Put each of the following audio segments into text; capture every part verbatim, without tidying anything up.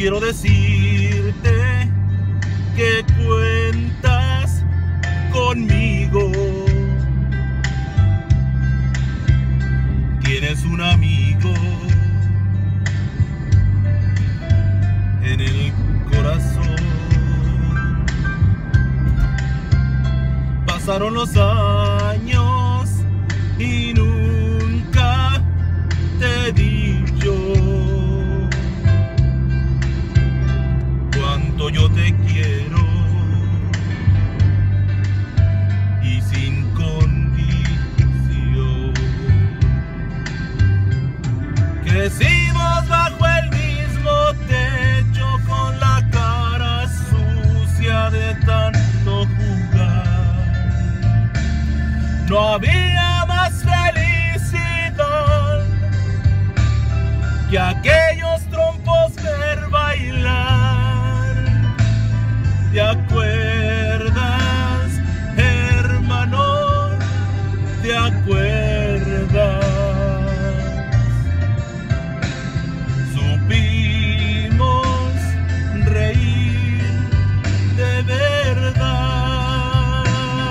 quiero decirte que cuentas conmigo. Tienes un amigo en el corazón. Pasaron los años y nunca te di yo cuánto yo te quiero, y sin condición. Crecimos bajo el mismo techo con la cara sucia de tanto jugar. No había más felicidad que aquellos trompos ver bailar. ¿Te acuerdas, hermano? ¿Te acuerdas? Supimos reír de verdad.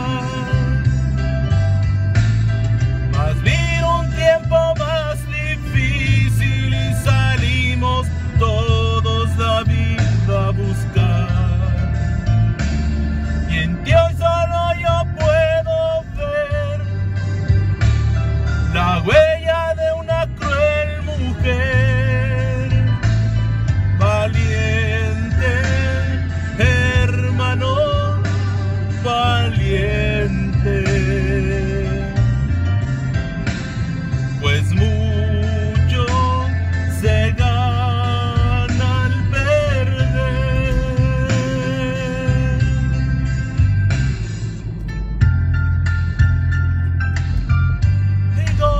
Mas vino un tiempo más difícil y salimos todos la vida a buscar. Y en ti hoy solo yo puedo ver la huella de una cruel mujer. Valiente, hermano, valiente. Pues mucho se gana al perder. Digo,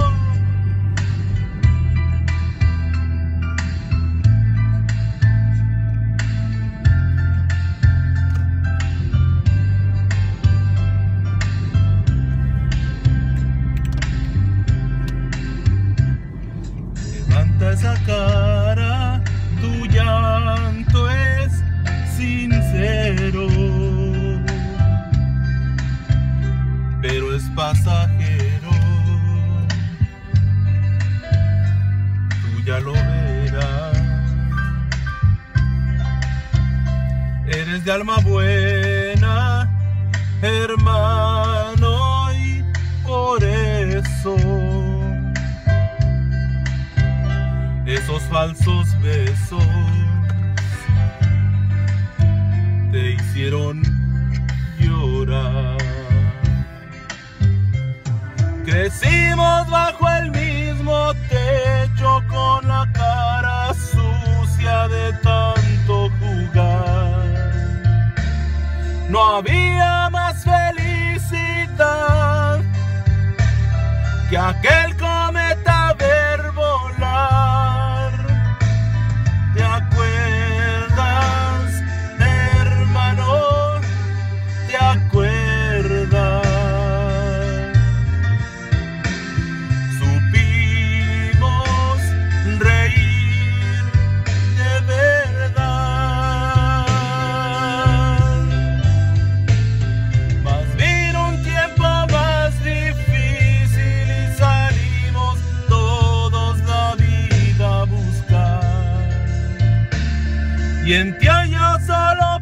levanta esa cara, tu llanto es sincero, pero es pasajero. Tú ya lo verás. Eres de alma buena, hermano, y por eso esos falsos besos te hicieron llorar. Crecimos bajo el mismo techo con la cara sucia de tanto jugar. No había más felicidad que aquel cometa ver volar. ¿Te acuerdas, hermano? ¿Te acuerdas? Supimos reír de verdad. Mas vino un tiempo más difícil y salimos todos la vida a buscar. Y en ti yo solo